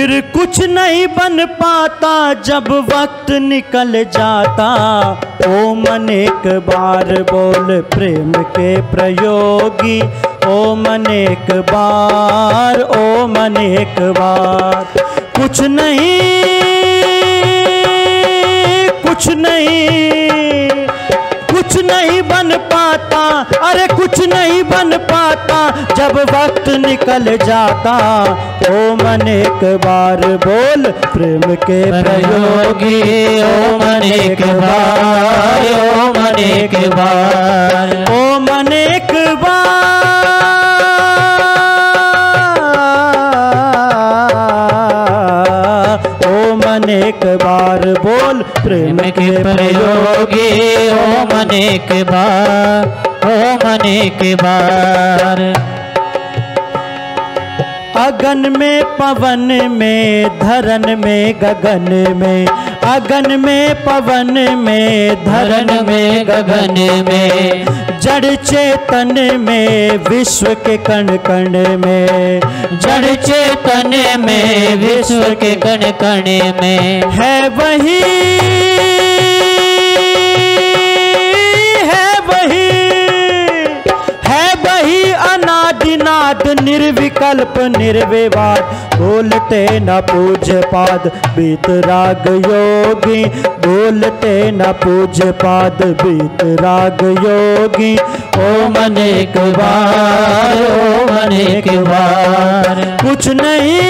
फिर कुछ नहीं बन पाता जब वक्त निकल जाता। ओ मन एक बार बोल प्रेम के प्रयोगी, ओ मन एक बार, ओ मन एक बार। कुछ नहीं, कुछ नहीं, कुछ नहीं बन पाता, अरे कुछ नहीं बन पाता जब वक्त निकल जाता। ओ मन एक बार बोल प्रेम के प्रयोगी, ओ मन एक बार, ओ मन एक बार, ओ मन एक बार, ओ मन एक बार बोल प्रेम के प्रयोगी, ओ मन एक बार, ओ मन एक बार। अगन में पवन में धरन में गगन में, अगन में पवन में धरन में गगन में, जड़ चेतन में विश्व के कण कण में, जड़ चेतन में विश्व के कण कण में है वही, है वही, है वही अनादिनाद निर्विकल्प निर्विवाद। बोलते न पूज्य पाद बीतराग योगी, बोलते न पूज्य पाद बीतराग योगी। ओ मन एक बार, ओ मन एक बार। कुछ नहीं,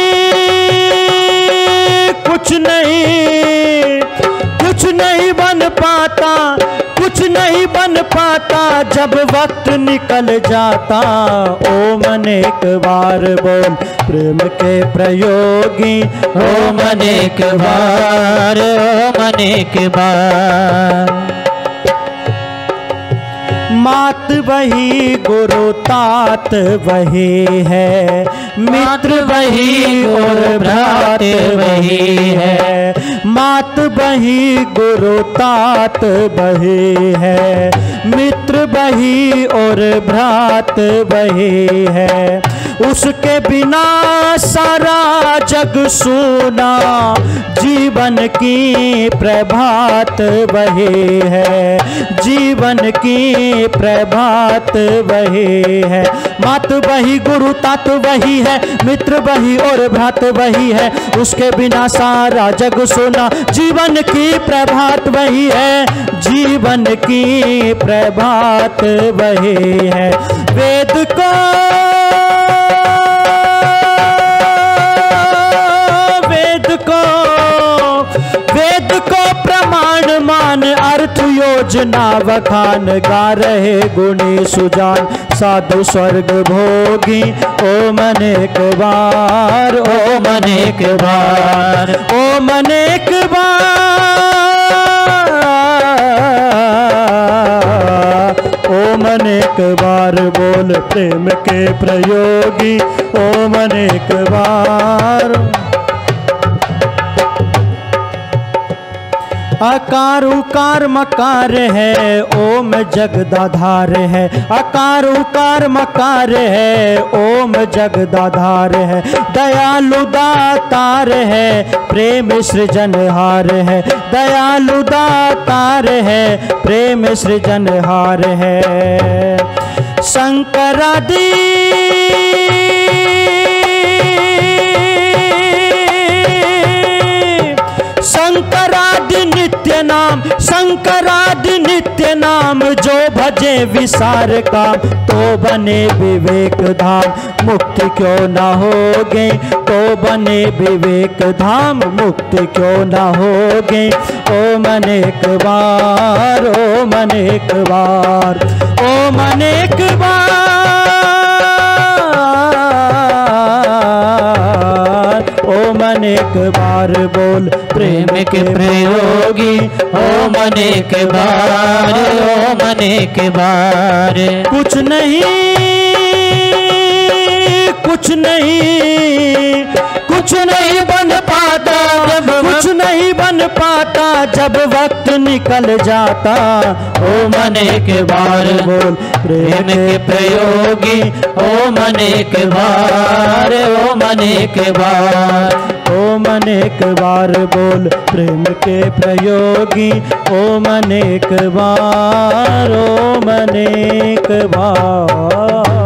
कुछ नहीं, कुछ नहीं बन पाता, कुछ नहीं बन पाता जब वक्त निकल जाता। ओ मन एक बार बोल प्रेम के प्रयोगी, ओ मन एक बार, ओ मन एक बार। मात वही गुरु तात वही है, मित्र वही और भ्रात वही है। मात वही गुरु तात वही है, मित्र वही और भ्रात वही है। उसके बिना सारा जग सूना, जीवन की प्रभात वही है, जीवन की प्रभात वही है। मात वही गुरु तात वही है, मित्र वही और भ्रात वही है। उसके बिना सारा जग सोना, जीवन की प्रभात वही है, जीवन की प्रभात वही है। वेद को, वेद को, वेद को प्रमाण मान अर्थ योजना वखान गा रहे गुणी सुजान साधु स्वर्ग भोगी। ओ मन एक बार, ओ मन एक बार, ओ मन एक बार, ओ मन एक बार बोल प्रेम के प्रयोगी, ओ मन एक बार। अकार उकार मकार है, ओम जगदाधार है। अकार उकार मकार है, ओम जगदाधार है। दयालु दातार है, प्रेम सृजनहार है। दयालु दातार है, प्रेम सृजनहार है। शंकरादि शंकरादि नित्य नाम, शंकरादि नित्य नाम जो भजे विसार काम, तो बने विवेक धाम मुक्ति क्यों न होगे, तो बने विवेक धाम मुक्ति क्यों न होगे। ओ मन एक बार, ओ मन एक बार, ओ मन एक बार, ओ मन एक बार बोल प्रेम के प्रयोगी। ओ मन एक बार, ओ मन एक बार। कुछ नहीं, कुछ नहीं, कुछ नहीं बन पाता जब, कुछ नहीं बन पाता जब वक्त निकल जाता। ओ मन एक बार बोल प्रेम के प्रयोगी। ओ मन एक बार, ओ मन एक बार। अनेक बार बोल प्रेम के प्रयोगी, ओम अनेक बार, ओम अनेक बार।